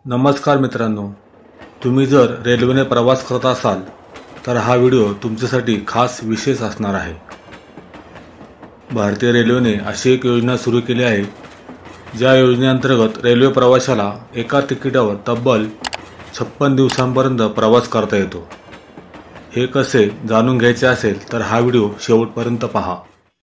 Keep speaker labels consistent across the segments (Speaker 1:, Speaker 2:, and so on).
Speaker 1: नमस्कार मित्रांनो, तुम्ही जर रेल्वेने प्रवास करत असाल तर हा व्हिडिओ तुमच्यासाठी खास विशेष असणार आहे। भारतीय रेल्वेने अशी एक योजना सुरू केली आहे ज्या योजनेअंतर्गत रेल्वे प्रवाशाला एका तिकिटावर तब्बल 56 दिवसांपर्यंत प्रवास करता येतो। हे कसे जाणून घ्यायचे असेल तर हा व्हिडिओ शेवटपर्यंत पहा।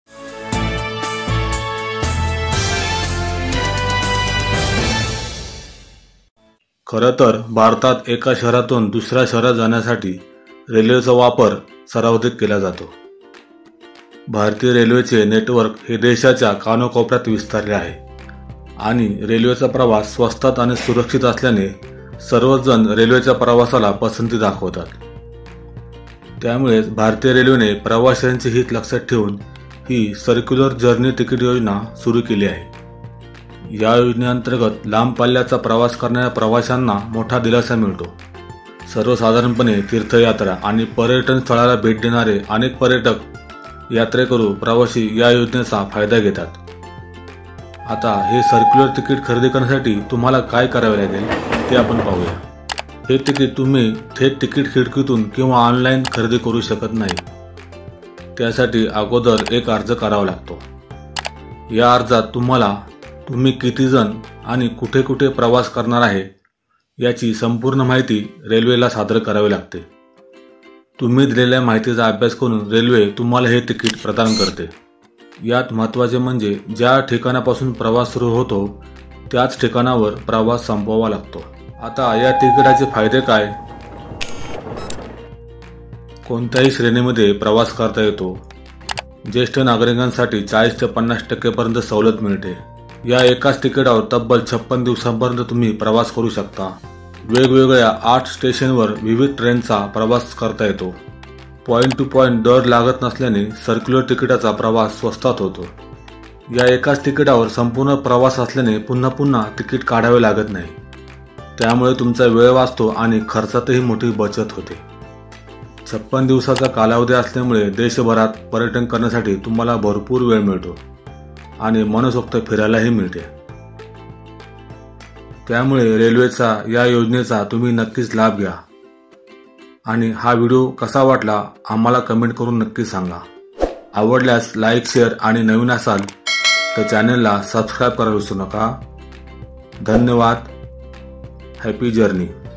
Speaker 1: खरं तर भारतात एका शहरातून दुसऱ्या शहरात जाण्यासाठी रेल्वेचा वापर सर्वाधिक केला जातो। भारतीय रेल्वेचे नेटवर्क हे देशाच्या कानाकोपऱ्यात विस्तारले आहे आणि रेल्वेचा प्रवास स्वस्तात आणि सुरक्षित असल्याने सर्वच जण रेल्वेच्या प्रवासाला पसंती दाखवतात। त्यामुळे भारतीय रेल्वेने प्रवाशांचे हित लक्षात ठेवून ही सर्क्युलर जर्नी तिकीट योजना सुरू केली आहे। या योजनेअंतर्गत लांब पल्ल्याचा प्रवास करणाऱ्या प्रवाशांना मोठा दिलासा मिळतो। सर्वसाधारणपणे तीर्थयात्रा आणि पर्यटन स्थळाला भेट देणारे अनेक पर्यटक, यात्रेकरू, प्रवासी या योजनेचा फायदा घेतात। आता हे सर्क्युलर तिकीट खरेदी करण्यासाठी तुम्हाला काय करावे लागेल ते आपण पाहूया। हे तिकीट तुम्ही थेट तिकीट खिडकीतून किंवा ऑनलाईन खरेदी करू शकत नाही। त्यासाठी अगोदर एक अर्ज करावा लागतो। या अर्जात तुम्ही किती जण आणि कुठे कुठे प्रवास करणार आहे याची संपूर्ण माहिती रेल्वेला सादर करावी लागते। तुम्ही दिलेल्या माहितीचा अभ्यास करून रेल्वे तुम्हाला हे तिकीट प्रदान करते। यात महत्त्वाचे म्हणजे ज्या ठिकाणापासून प्रवास सुरू होतो त्याच ठिकाणावर प्रवास संपवावा लागतो। आता या तिकिटाचे फायदे काय? कोणत्याही श्रेणीमध्ये प्रवास करता येतो। ज्येष्ठ नागरिकांसाठी 40 ते 50% पर्यंत सवलत मिळते। या एकाच तिकिटावर तब्बल 56 दिवसांपर्यंत तुम्ही प्रवास करू शकता। वेगवेगळ्या 8 स्टेशनवर विविध ट्रेनचा प्रवास करता येतो। पॉइंट टू पॉइंट दर लागत नसल्याने सर्क्युलर तिकिटाचा प्रवास स्वस्तात होतो। या एकाच तिकिटावर संपूर्ण प्रवास असल्याने पुन्हा पुन्हा तिकीट काढावे लागत नाही। त्यामुळे तुमचा वेळ वाचतो आणि खर्चातही मोठी बचत होते। 56 दिवसाचा कालावधी असल्यामुळे देशभरात पर्यटन करण्यासाठी तुम्हाला भरपूर वेळ मिळतो आणि मनसोक्त फिरायलाही मिळते। त्यामुळे रेल्वेचा या योजनेचा तुम्ही नक्कीच लाभ घ्या। आणि हा व्हिडिओ कसा वाटला आम्हाला कमेंट करून नक्की सांगा। आवडल्यास लाईक, शेअर आणि नवीन असाल तर चॅनलला सबस्क्राईब करायला विसरू नका। धन्यवाद। Happy journey.